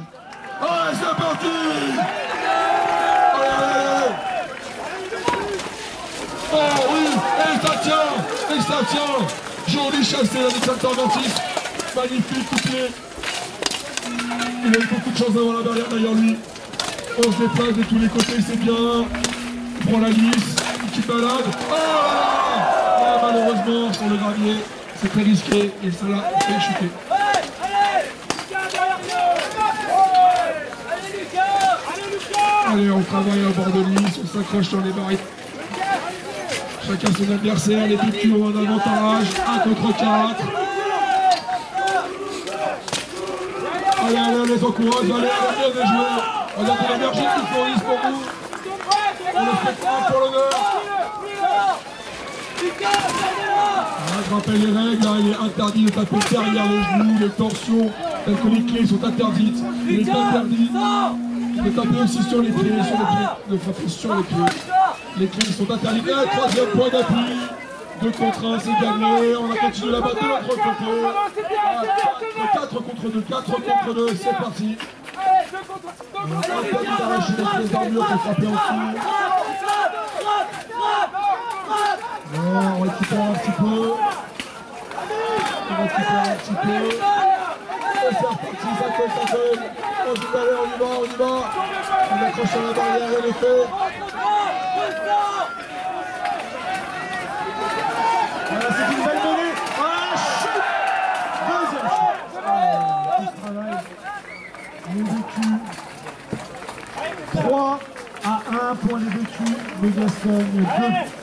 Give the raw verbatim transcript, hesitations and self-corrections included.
Allez, c'est parti. Allez, allez, allez. Oh oui, et ça tient, et ça tient. Joli chassé avec Salterventis. Magnifique coup de pied. Il a eu beaucoup de chance d'avoir la barrière derrière lui. On se déplace de tous les côtés, c'est bien. Il prend la lisse, une petite balade. Oh là là. Ah, malheureusement, sur le gravier, c'est très risqué et ça l'a fait chuter. Allez, on travaille au bord de lisse, on s'accroche sur les barrières. Chacun son adversaire, les B Q ont un avantage, un contre quatre. Allez, allez, les encourage, allez, allez, les joueurs. On a de l'énergie qui fournissent pour vous. On le fait prendre pour l'honneur. Je rappelle les règles, hein, il est interdit de taper derrière les genoux, les torsions, telles que les clés sont interdites. Il est interdit de taper aussi sur les pieds, sur les pieds, de frapper sur les pieds. Les clés sont interdites. Et un troisième point d'appui. deux contre un, c'est gagné. On a continué la bataille de l'autre côté. quatre contre deux, quatre contre deux, c'est parti. On a interdit d'arracher les pièces d'armure pour frapper en dessous. Non, on récupère un petit peu. On récupère un petit peu. Et c'est reparti, ça colle, ça colle. On dit allez, on y va, on y va. On accroche à la barrière et les fait. Voilà, c'est une belle volée. Ah, chute. Deuxième chute. Ah, tout ce travail. Les B Q. trois à un pour les B Q. Les Gascogne deux.